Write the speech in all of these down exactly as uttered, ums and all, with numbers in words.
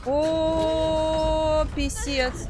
О, писец.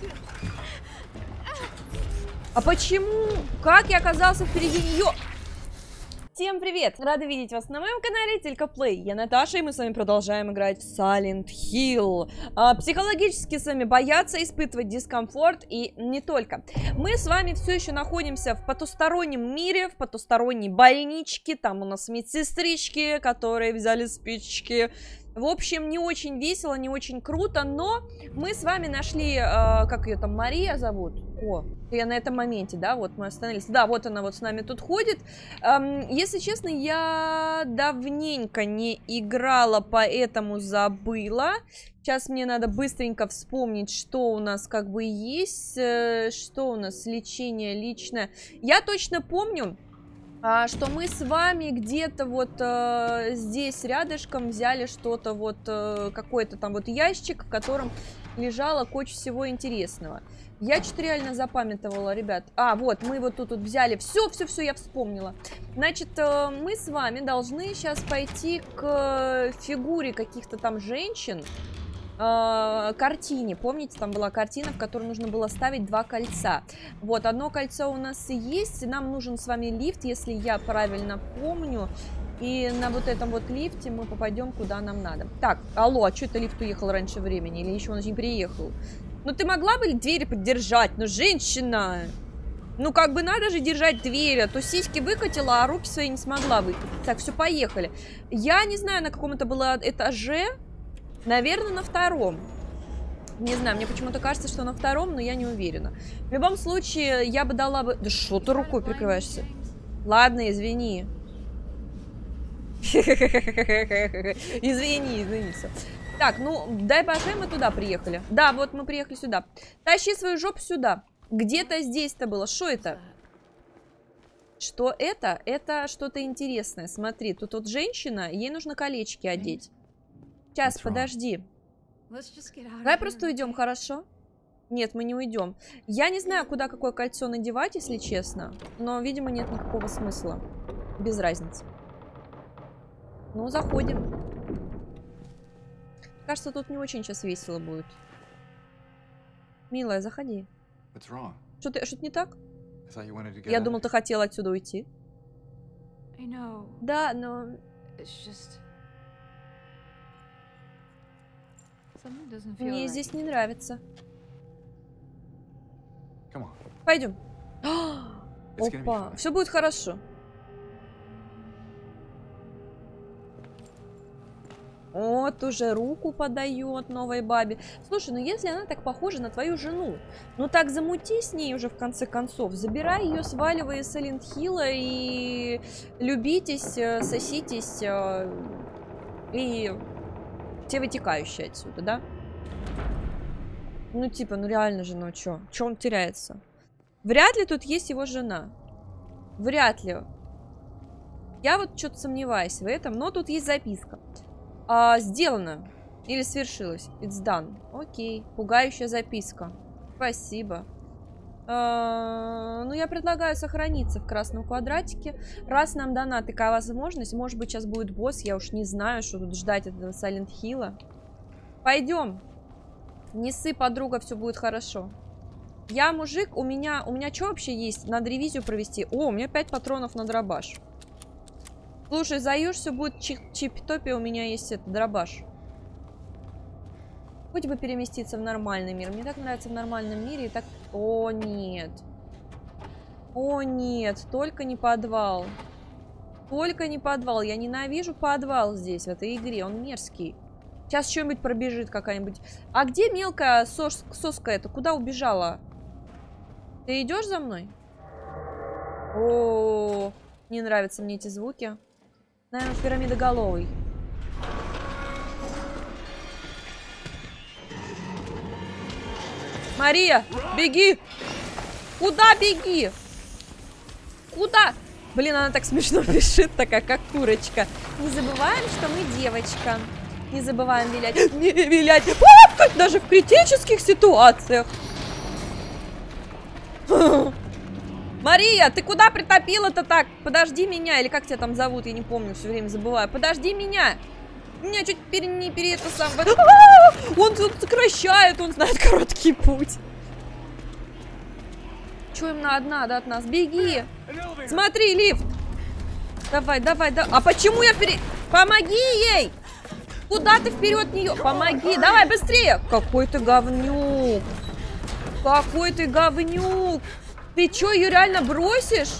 А почему? Как я оказался впереди нее? Всем привет! Рада видеть вас на моем канале Тилька Плей. Я Наташа, и мы с вами продолжаем играть в Silent Hill. А, психологически с вами бояться, испытывать дискомфорт, и не только. Мы с вами все еще находимся в потустороннем мире, в потусторонней больничке. Там у нас медсестрички, которые взяли спички. В общем, не очень весело, не очень круто, но мы с вами нашли, э, как ее там, Мария зовут? О, я на этом моменте, да, вот мы остановились. Да, вот она вот с нами тут ходит. Эм, если честно, я давненько не играла, поэтому забыла. Сейчас мне надо быстренько вспомнить, что у нас как бы есть, э, что у нас лечение личное. Я точно помню, А, что мы с вами где-то вот э, здесь рядышком взяли что-то вот, э, какой-то там вот ящик, в котором лежала куча всего интересного. Я что-то реально запамятовала, ребят. А, вот, мы вот тут вот взяли. Все, все, все, я вспомнила. Значит, э, мы с вами должны сейчас пойти к фигуре каких-то там женщин. Картине, помните, там была картина, в которой нужно было ставить два кольца. Вот, одно кольцо у нас и есть, нам нужен с вами лифт, если я правильно помню, и на вот этом вот лифте мы попадем куда нам надо. Так, алло, а что это лифт уехал раньше времени, или еще он не приехал? Ну ты могла бы двери поддержать, ну женщина, ну как бы надо же держать двери, а то сиськи выкатила, а руки свои не смогла выкатить. Так, все, поехали. Я не знаю, на каком это было этаже. Наверное, на втором. Не знаю, мне почему-то кажется, что на втором, но я не уверена. В любом случае, я бы дала бы... Да что ты рукой прикрываешься? Ладно, извини. Извини, извини. Так, ну, дай боже, мы туда приехали. Да, вот мы приехали сюда. Тащи свою жопу сюда. Где-то здесь-то было. Что это? Что это? Это что-то интересное. Смотри, тут вот женщина, ей нужно колечки одеть. Сейчас, подожди. Давай просто уйдем, хорошо? Нет, мы не уйдем. Я не знаю, куда какое кольцо надевать, если честно. Но, видимо, нет никакого смысла. Без разницы. Ну, заходим. Кажется, тут не очень сейчас весело будет. Милая, заходи. Что-то что-то не так? Я думал, ты хотела отсюда уйти. Да, но... Мне здесь не нравится. Пойдем. Опа, все будет хорошо. Вот уже руку подает новой бабе. Слушай, ну если она так похожа на твою жену, ну так замути с ней уже в конце концов. Забирай ее, сваливай из Silent Hill и любитесь, соситесь и... Все вытекающие отсюда, да? Ну, типа, ну реально же, ну чё? Чё он теряется? Вряд ли тут есть его жена. Вряд ли. Я вот что-то сомневаюсь в этом, но тут есть записка. А, сделано. Или свершилось. It's done. Окей. Пугающая записка. Спасибо. А, ну, я предлагаю сохраниться в красном квадратике. Раз нам дана такая возможность, может быть, сейчас будет босс, я уж не знаю, что тут ждать от этого Silent Hill. Пойдем. Не ссы, подруга, все будет хорошо. Я мужик, у меня, у меня что вообще есть? Надо ревизию провести. О, у меня пять патронов на дробаш. Слушай, заюш, все будет чип-топи, у меня есть этот дробаш. Хоть бы переместиться в нормальный мир. Мне так нравится в нормальном мире. И так... О, нет. О, нет. Только не подвал. Только не подвал. Я ненавижу подвал здесь, в этой игре. Он мерзкий. Сейчас что-нибудь пробежит какая-нибудь. А где мелкая сос соска эта? Куда убежала? Ты идешь за мной? О, не нравятся мне эти звуки. Наверное, пирамидоголовый. Мария, беги! Куда беги? Куда? Блин, она так смешно пишет, такая, как курочка. Не забываем, что мы девочка. Не забываем вилять. Не вилять. А, даже в критических ситуациях. Мария, ты куда притопила-то так? Подожди меня. Или как тебя там зовут? Я не помню, все время забываю. Подожди меня. Меня чуть пере, не пере это сам... Он тут сокращает, он знает короткий путь. Че им надо, надо от нас? Беги! Смотри, лифт! Давай, давай, давай. А почему я пере... Помоги ей! Куда ты вперед нее? Помоги! Давай, быстрее! Какой ты говнюк! Какой ты говнюк! Ты че, ее реально бросишь?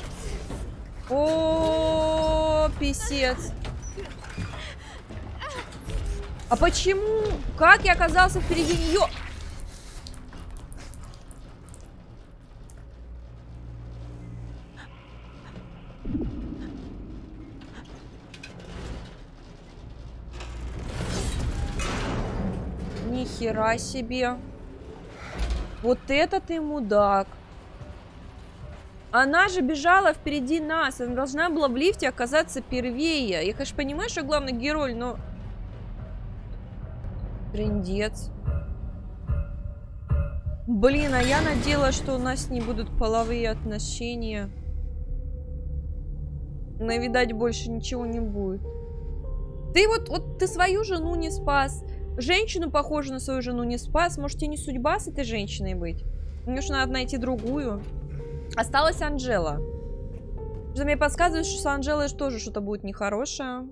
О, писец. А почему? Как я оказался впереди нее? Нихера себе. Вот это ты мудак. Она же бежала впереди нас. Она должна была в лифте оказаться первее. Я, конечно, понимаю, что главный герой, но... Трындец. Блин, а я надеялась, что у нас не будут половые отношения. Но, видать, больше ничего не будет. Ты вот, вот ты свою жену не спас. Женщину, похожую на свою жену, не спас. Может, тебе не судьба с этой женщиной быть? Мне же надо найти другую. Осталась Анжела. Что мне подсказывает, что с Анжелой тоже что-то будет нехорошее.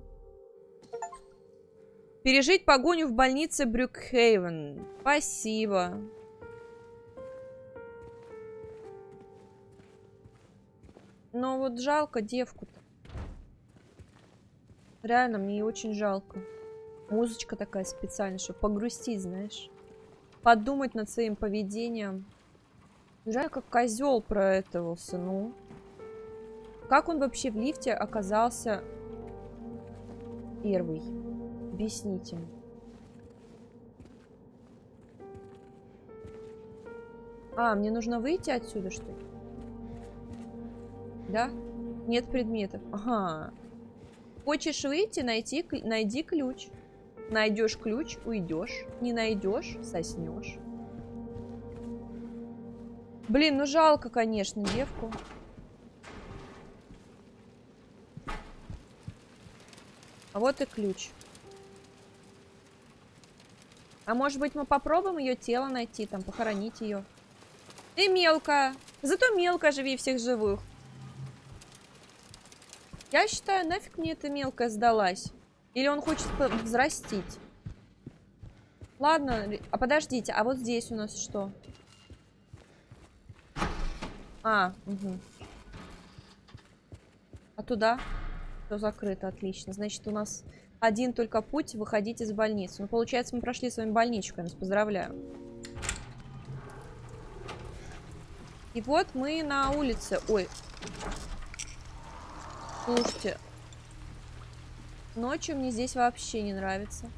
Пережить погоню в больнице Брюкхейвен. Спасибо. Но вот жалко девку-то. Реально, мне ее очень жалко. Музычка такая специальная, чтобы погрустить, знаешь. Подумать над своим поведением. Жаль, как козел проэтовался, ну. Как он вообще в лифте оказался первый? Объясните. А, мне нужно выйти отсюда, что ли? Да? Нет предметов. Ага. Хочешь выйти, найти, найди ключ. Найдешь ключ, уйдешь. Не найдешь, соснешь. Блин, ну жалко, конечно, девку. А вот и ключ. А может быть, мы попробуем ее тело найти, там, похоронить ее. Ты мелкая. Зато мелкая, живи всех живых. Я считаю, нафиг мне эта мелкая сдалась. Или он хочет взрастить. Ладно, а подождите, а вот здесь у нас что? А, угу. А туда? Все закрыто, отлично. Значит, у нас один только путь выходить из больницы. Ну, получается, мы прошли с вами больничку, я вас поздравляю. И вот мы на улице. Ой. Слушайте. Ночью мне здесь вообще не нравится.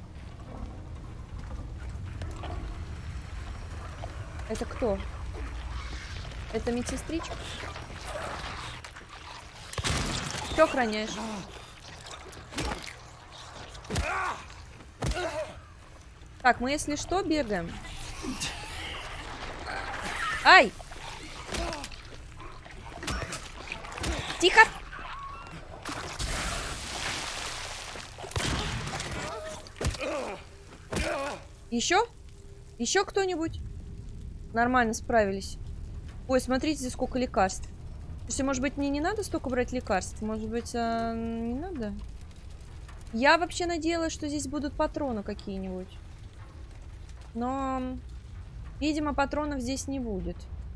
Это кто? Это медсестричка? Что охраняешь? Так, мы, если что, бегаем. Ай! Тихо! Еще? Еще кто-нибудь? Нормально справились. Ой, смотрите, здесь сколько лекарств. Слушайте, может быть, мне не надо столько брать лекарств? Может быть, а, не надо? Я вообще надеялась, что здесь будут патроны какие-нибудь. Но, видимо, патронов здесь не будет.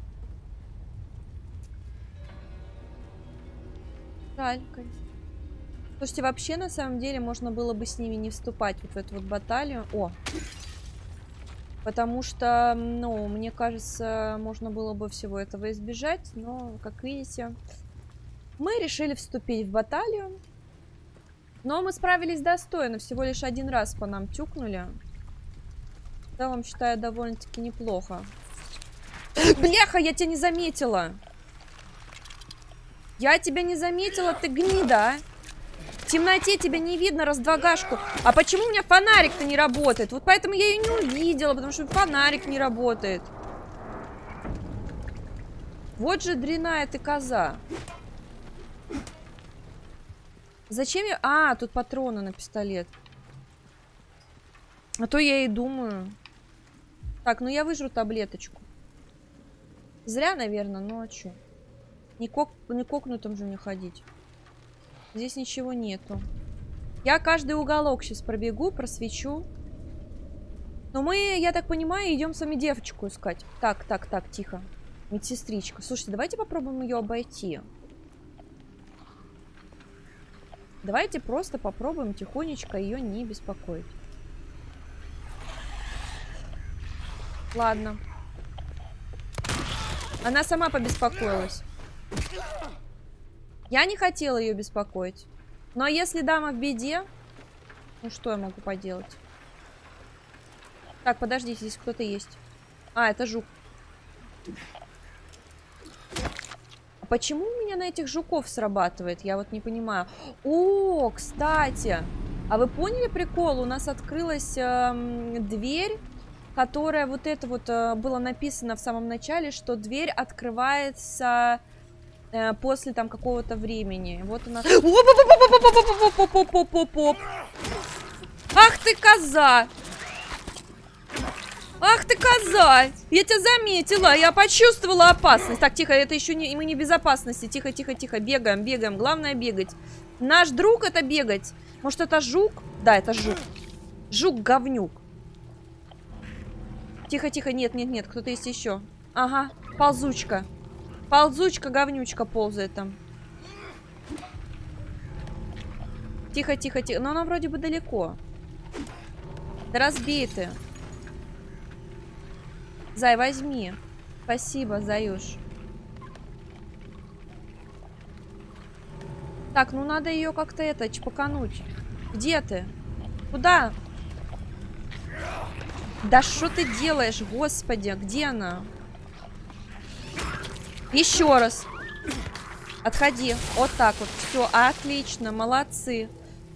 Жаль. Слушайте, вообще, на самом деле, можно было бы с ними не вступать вот в эту вот баталию. О! Потому что, ну, мне кажется, можно было бы всего этого избежать. Но, как видите, мы решили вступить в баталию. Но мы справились достойно. Всего лишь один раз по нам тюкнули. В целом, считаю, довольно-таки неплохо. Бляха, я тебя не заметила. Я тебя не заметила, ты гнида, а? В темноте тебя не видно, раздвагашку. А почему у меня фонарик-то не работает? Вот поэтому я ее не увидела, потому что фонарик не работает. Вот же дрянная ты коза. Зачем я... А, тут патроны на пистолет. А то я и думаю. Так, ну я выжру таблеточку. Зря, наверное, ну а чё? Не, кок... не кокнутым же мне ходить. Здесь ничего нету. Я каждый уголок сейчас пробегу, просвечу. Но мы, я так понимаю, идем с вами девочку искать. Так, так, так, тихо. Медсестричка. Слушайте, давайте попробуем ее обойти. Давайте просто попробуем тихонечко ее не беспокоить. Ладно. Она сама побеспокоилась. Я не хотела ее беспокоить. Но если дама в беде, ну что я могу поделать? Так, подождите, здесь кто-то есть. А, это жук. А почему у меня на этих жуков срабатывает? Я вот не понимаю. О, кстати, а вы поняли прикол? У нас открылась э, дверь, которая вот это вот э, было написано в самом начале, что дверь открывается э, после там какого-то времени. Вот у нас... Ах ты коза! Ах ты коза! Я тебя заметила, я почувствовала опасность. Так, тихо, это еще не... Мы не в безопасности. Тихо, тихо, тихо. Бегаем, бегаем. Главное бегать. Наш друг это бегать. Может это жук? Да, это жук. Жук-говнюк. Тихо, тихо, нет, нет, нет, кто-то есть еще. Ага, ползучка. Ползучка, говнючка ползает там. Тихо, тихо, тихо. Но она вроде бы далеко. Да разбей ты. Зай, возьми. Спасибо, Заюш. Так, ну надо ее как-то это, чпокануть. Где ты? Куда? Да что ты делаешь, господи, где она? Еще раз. Отходи. Вот так вот. Все, отлично, молодцы.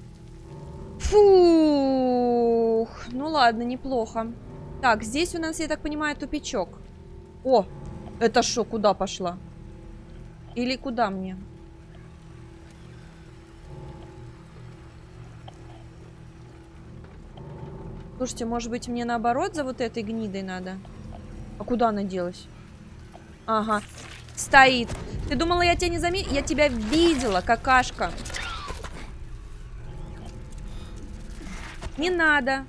Фух. Ну ладно, неплохо. Так, здесь у нас, я так понимаю, тупичок. О, это что, куда пошла? Или куда мне? Слушайте, может быть, мне наоборот за вот этой гнидой надо? А куда она делась? Ага, стоит. Ты думала, я тебя не заметила? Я тебя видела, какашка. Не надо.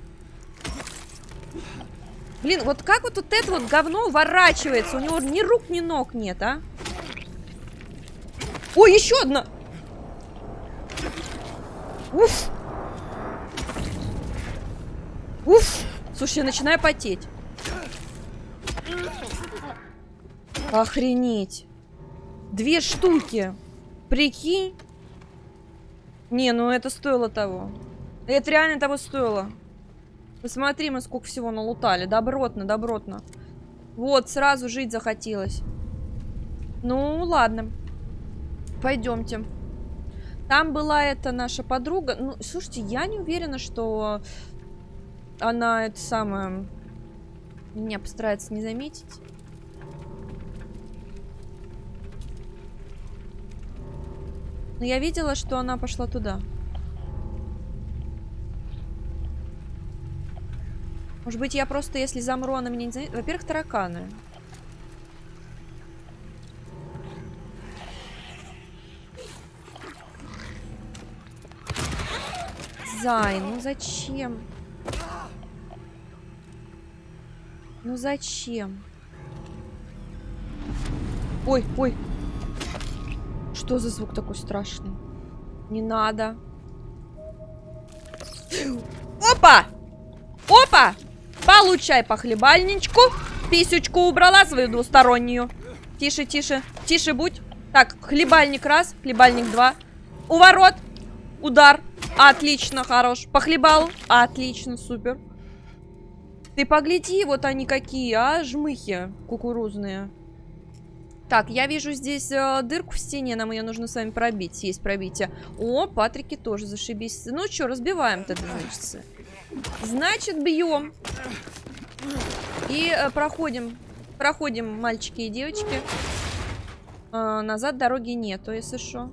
Блин, вот как вот, вот это вот говно уворачивается? У него ни рук, ни ног нет, а? Ой, еще одна! Уф! Уф! Слушай, я начинаю потеть. Охренеть. Две штуки. Прикинь. Не, ну это стоило того. Это реально того стоило. Посмотри, мы сколько всего налутали. Добротно, добротно. Вот, сразу жить захотелось. Ну, ладно. Пойдемте. Там была эта наша подруга. Ну, слушайте, я не уверена, что она это самое... Меня постарается не заметить. Но я видела, что она пошла туда. Может быть, я просто, если замру, она меня не заметит. Во-первых, тараканы. Зай, ну зачем? Ну зачем? Ой, ой. Что за звук такой страшный? Не надо. Опа! Опа! Получай по хлебальничку. Писючку убрала свою двустороннюю. Тише, тише. Тише будь. Так, хлебальник раз, хлебальник два. Уворот. Удар. Отлично, хорош. Похлебал. Отлично, супер. Ты погляди, вот они какие, а, жмыхи кукурузные. Так, я вижу здесь э, дырку в стене, нам ее нужно с вами пробить. Есть пробитие. О, Патрики тоже зашибись. Ну что, разбиваем тогда, значит. Значит, бьем. И э, проходим. Проходим, мальчики и девочки. Э, назад дороги нету, если что.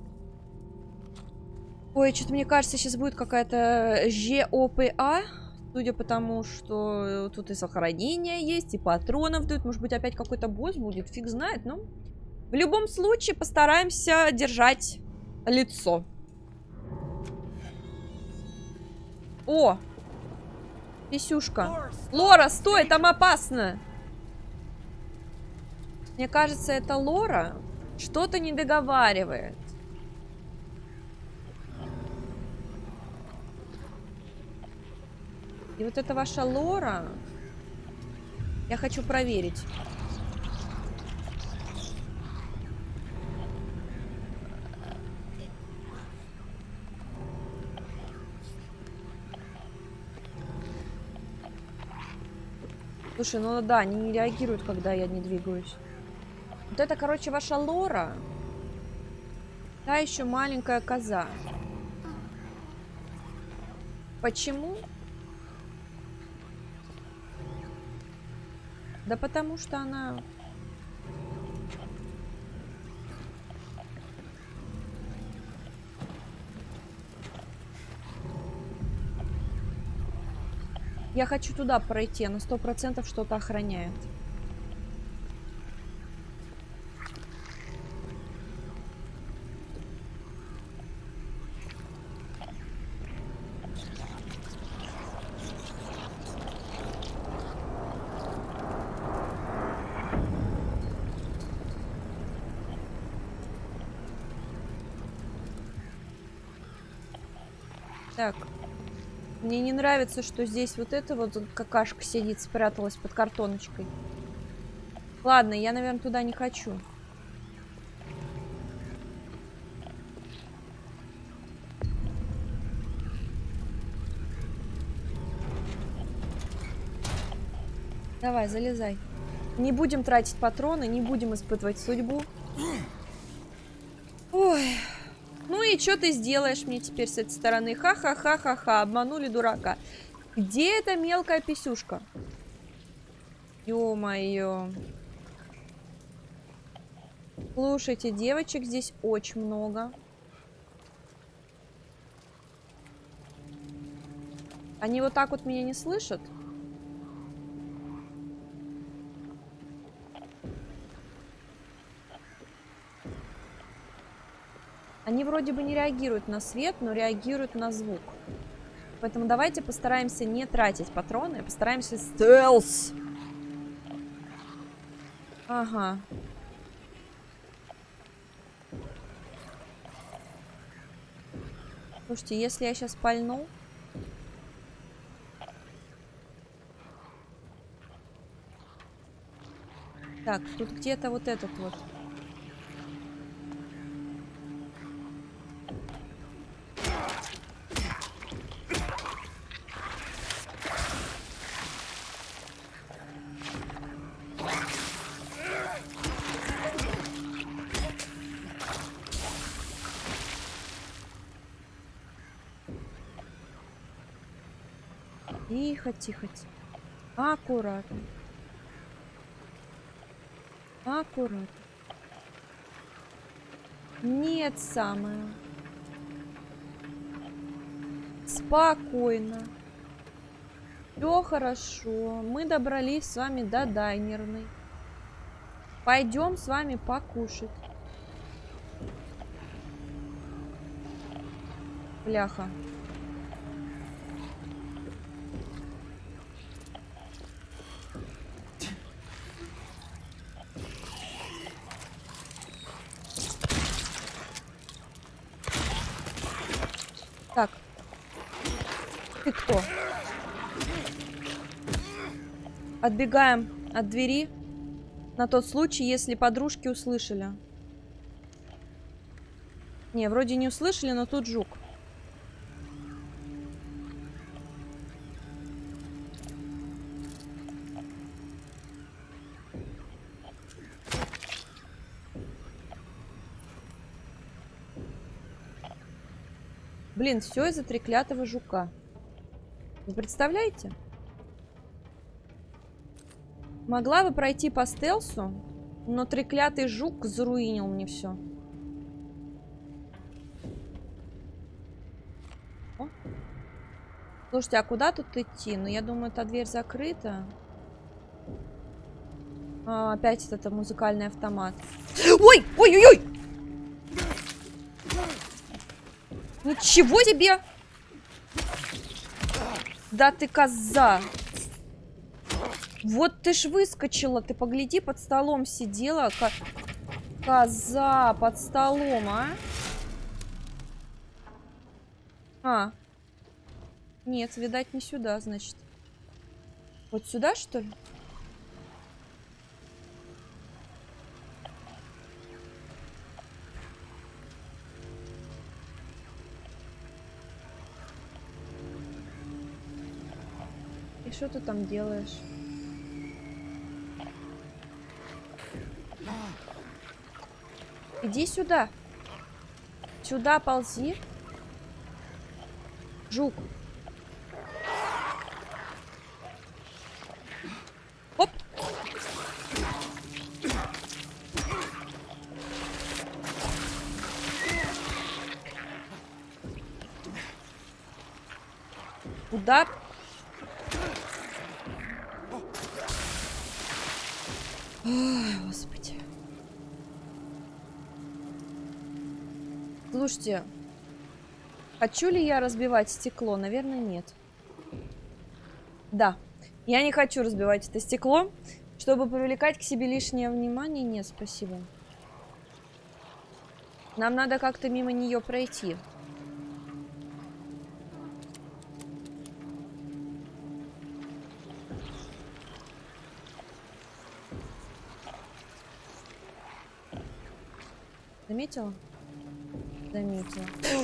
Ой, что-то мне кажется, сейчас будет какая-то ЖОПА. Судя по тому, что тут и сохранение есть, и патронов дают. Может быть, опять какой-то босс будет, фиг знает. Но в любом случае постараемся держать лицо. О! Писюшка. Лора, стой, там опасно. Мне кажется, это Лора что-то не договаривает. И вот это ваша Лора. Я хочу проверить. Слушай, ну да, они не реагируют, когда я не двигаюсь. Вот это, короче, ваша Лора. Та еще маленькая коза. Почему? Да потому что она... Я хочу туда пройти, она сто процентов что-то охраняет. Так. Мне не нравится, что здесь вот эта вот какашка сидит, спряталась под картоночкой. Ладно, я, наверное, туда не хочу. Давай, залезай. Не будем тратить патроны, не будем испытывать судьбу. Ой... Ну и что ты сделаешь мне теперь с этой стороны? Ха-ха-ха-ха-ха, обманули дурака. Где эта мелкая писюшка? Ё-моё. Слушайте, девочек здесь очень много. Они вот так вот меня не слышат? Они вроде бы не реагируют на свет, но реагируют на звук. Поэтому давайте постараемся не тратить патроны. Постараемся стелс. Ага. Слушайте, если я сейчас пальну... Так, тут где-то вот этот вот. Тихо, тихо, тихо. Аккуратно. Аккуратно. Нет, самое. Спокойно. Все хорошо. Мы добрались с вами до дайнерной. Пойдем с вами покушать. Бляха. Так. Ты кто? Отбегаем от двери на тот случай, если подружки услышали. Не, вроде не услышали, но тут жук. Блин, все из-за треклятого жука. Вы представляете? Могла бы пройти по стелсу, но треклятый жук заруинил мне все. О. Слушайте, а куда тут идти? Ну, я думаю, эта дверь закрыта. А, опять это музыкальный автомат. Ой! Ой-ой-ой! Ничего себе! Да ты коза! Вот ты ж выскочила. Ты погляди, под столом сидела. Как коза под столом, а? А. Нет, видать, не сюда, значит. Вот сюда, что ли? И что ты там делаешь? Иди сюда. Сюда ползи. Жук. Оп. Куда? Ой, Господи. Слушайте, хочу ли я разбивать стекло? Наверное, нет. Да, я не хочу разбивать это стекло, чтобы привлекать к себе лишнее внимание. Нет, спасибо. Нам надо как-то мимо нее пройти. Заметила? Заметила.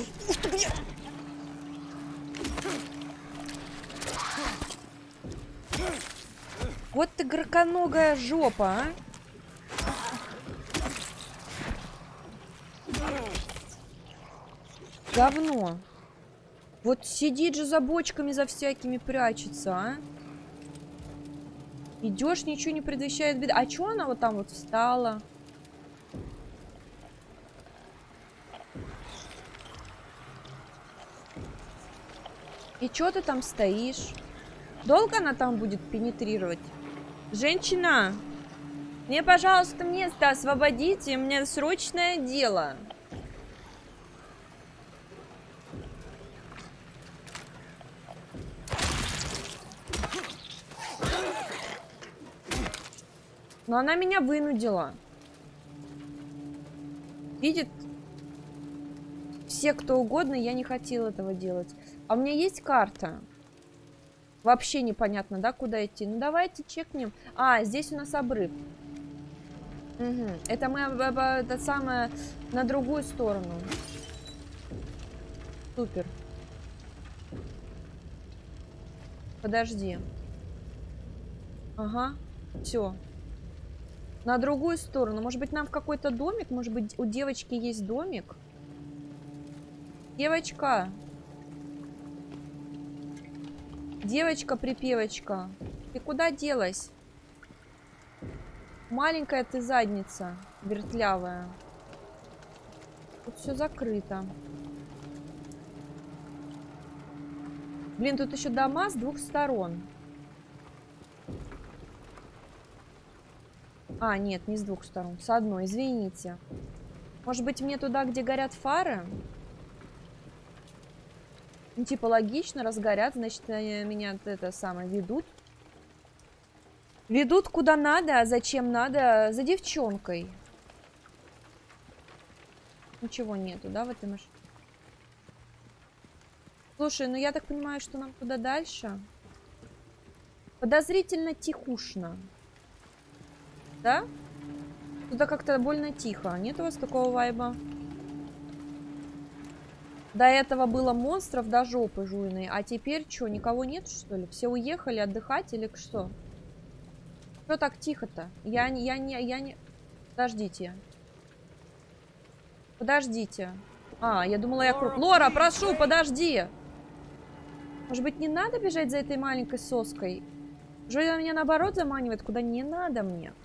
Вот ты граконогая жопа, а? Говно. Вот сидит же за бочками, за всякими прячется, а? Идешь, ничего не предвещает беды. А чё она вот там вот встала? И чё ты там стоишь? Долго она там будет пенетрировать? Женщина, мне, пожалуйста, место освободите, мне срочное дело. Но она меня вынудила. Видит все, кто угодно, я не хотела этого делать. А у меня есть карта. Вообще непонятно, да, куда идти. Ну, давайте чекнем. А, здесь у нас обрыв. Угу. Это мы, это самое, на другую сторону. Супер. Подожди. Ага, все. На другую сторону. Может быть, нам в какой-то домик? Может быть, у девочки есть домик? Девочка. Девочка-припевочка. Ты куда делась? Маленькая ты задница. Вертлявая. Тут все закрыто. Блин, тут еще дома с двух сторон. А, нет, не с двух сторон. С одной, извините. Может быть, мне туда, где горят фары? Ну, типа, логично, раз горят, значит, меня это самое ведут. Ведут куда надо, а зачем надо? За девчонкой. Ничего нету, да, в этой машине? Слушай, ну я так понимаю, что нам туда дальше. Подозрительно тихушно. Да? Туда как-то больно тихо. Нет у вас такого вайба? До этого было монстров до жопы жуйной. А теперь что, никого нет, что ли? Все уехали отдыхать или что? Что так тихо-то? Я не, я не, я не... Подождите. Подождите. А, я думала, я круг. Лора, прошу, подожди. Может быть, не надо бежать за этой маленькой соской? Жуйна меня наоборот заманивает, куда не надо мне.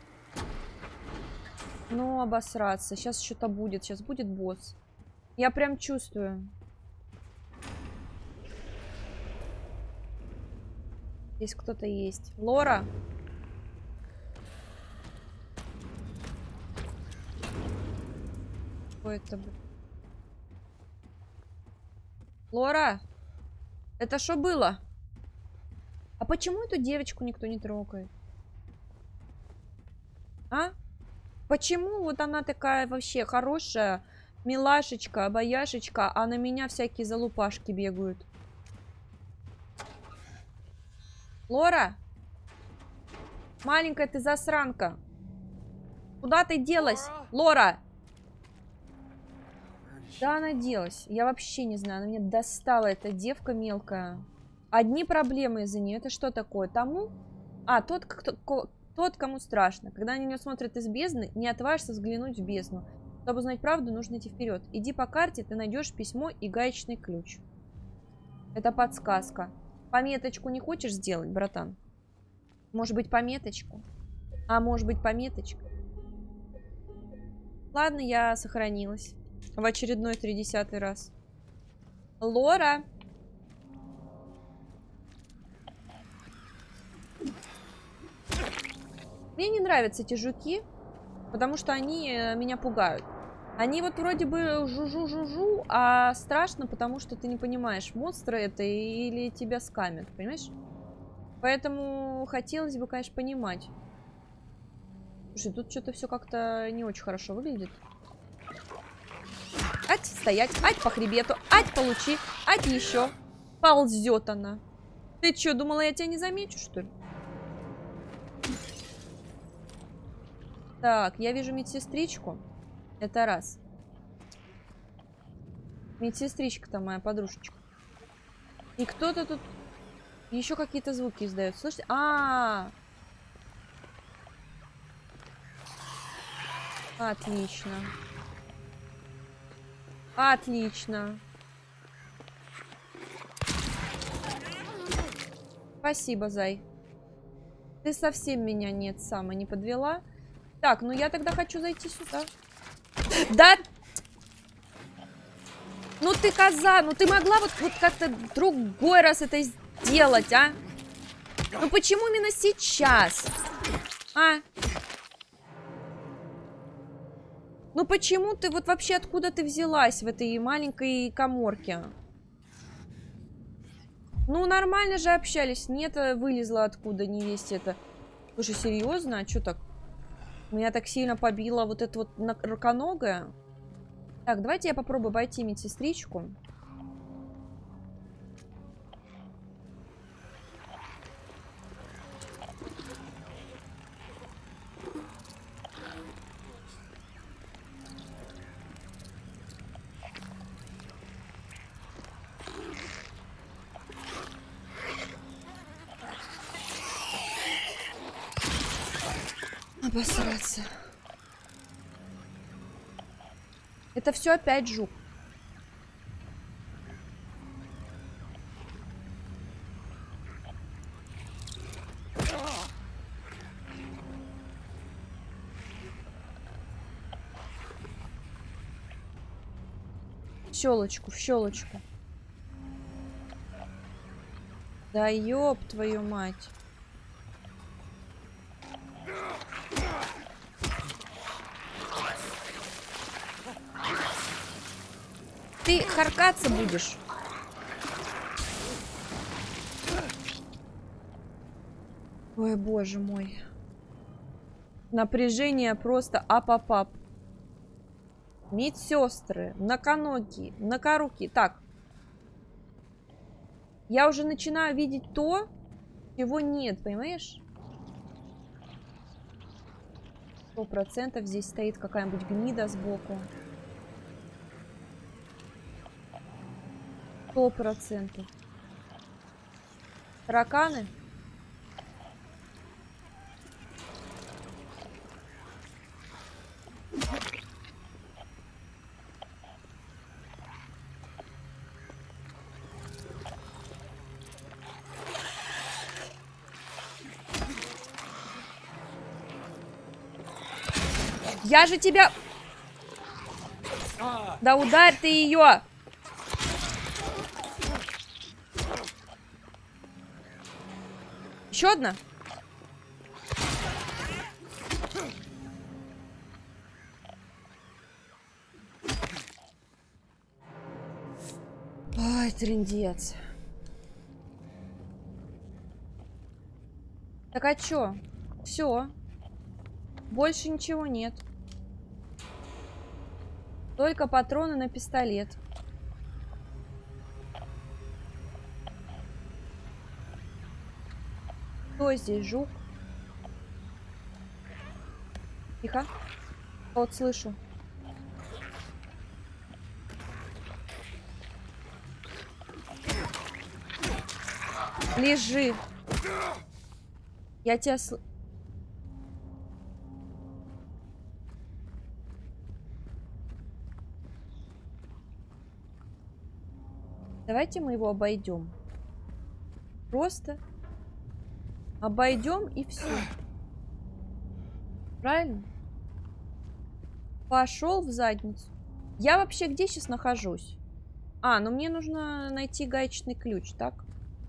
Ну, обосраться. Сейчас что-то будет. Сейчас будет босс. Я прям чувствую. Здесь кто-то есть. Лора? Что это? Лора? Это что было? А почему эту девочку никто не трогает? А? Почему вот она такая вообще хорошая, милашечка, обаяшечка, а на меня всякие залупашки бегают? Лора? Маленькая ты засранка. Куда ты делась? Лора! Да, она делась. Я вообще не знаю. Она меня достала, эта девка мелкая. Одни проблемы из-за нее. Это что такое? Тому? А, тот, кто, тот, кому страшно. Когда они на нее смотрят из бездны, не отважься взглянуть в бездну. Чтобы узнать правду, нужно идти вперед. Иди по карте, ты найдешь письмо и гаечный ключ. Это подсказка. Пометочку не хочешь сделать, братан? Может быть, пометочку? А может быть, пометочка? Ладно, я сохранилась. В очередной тридесятый раз. Лора! Мне не нравятся эти жуки, потому что они меня пугают. Они вот вроде бы жу-жу-жу-жу, а страшно, потому что ты не понимаешь, монстры это или тебя скамят, понимаешь? Поэтому хотелось бы, конечно, понимать. Слушай, тут что-то все как-то не очень хорошо выглядит. Ать, стоять, ать по хребету, ать получи, ать еще. Ползет она. Ты что, думала, я тебя не замечу, что ли? Так, я вижу медсестричку. Это раз. Медсестричка-то моя подружечка. И кто-то тут еще какие-то звуки издает. Слышите? А, -а, а Отлично. Отлично. Спасибо, зай. Ты совсем меня нет, сама не подвела. Так, ну я тогда хочу зайти сюда. Да! Ну ты коза, ну ты могла вот, вот как-то другой раз это сделать, а? Ну почему именно сейчас? А? Ну почему ты вот вообще откуда ты взялась в этой маленькой каморке? Ну нормально же общались. Нет, вылезла откуда, не весть это. Слушай, серьезно? А что так? Меня так сильно побила вот эта вот раконогая. Так, давайте я попробую обойти медсестричку. Обосраться. Это все опять жук. В щелочку, в щелочку. Да ёб твою мать. Ты харкаться будешь? Ой, боже мой. Напряжение просто ап-ап-ап. Медсестры, многоногие, многорукие. Так. Я уже начинаю видеть то, чего нет, понимаешь? Сто процентов здесь стоит какая-нибудь гнида сбоку. Сто процентов. Тараканы? Я же тебя... Да ударь ты ее! Еще одна. Ой, трындец. Так а чё? Все. Больше ничего нет. Только патроны на пистолет. Кто здесь? Жук? Тихо. Вот слышу. Лежи. Я тебя сл... Давайте мы его обойдем. Просто обойдем и все. Правильно? Пошел в задницу. Я вообще где сейчас нахожусь? А, ну мне нужно найти гаечный ключ, так?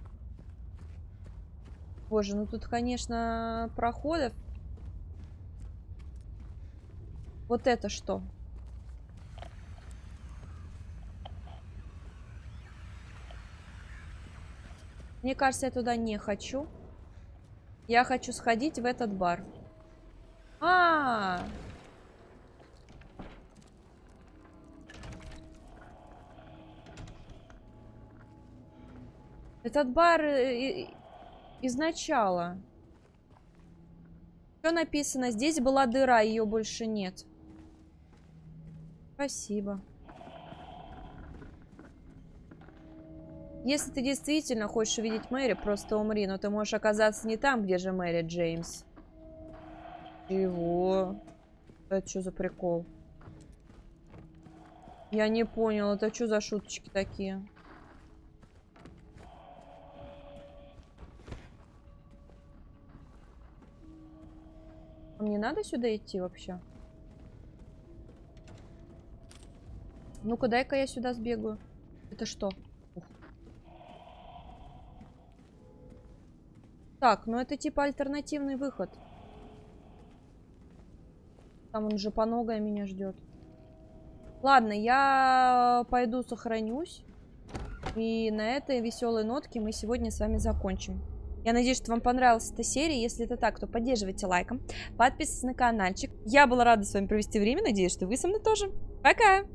Боже, ну тут, конечно, проходов. Вот это что? Мне кажется, я туда не хочу. Я хочу сходить в этот бар. А, -а, -а. Этот бар изначала. Что написано? Здесь была дыра, ее больше нет. Спасибо. Если ты действительно хочешь увидеть Мэри, просто умри. Но ты можешь оказаться не там, где же Мэри, Джеймс. Чего? Это что за прикол? Я не понял, это что за шуточки такие? Мне надо сюда идти вообще? Ну-ка, дай-ка я сюда сбегаю. Это что? Ух. Так, ну это типа альтернативный выход. Там он же поногая меня ждет. Ладно, я пойду сохранюсь. И на этой веселой нотке мы сегодня с вами закончим. Я надеюсь, что вам понравилась эта серия. Если это так, то поддерживайте лайком. Подписывайтесь на каналчик. Я была рада с вами провести время. Надеюсь, что вы со мной тоже. Пока!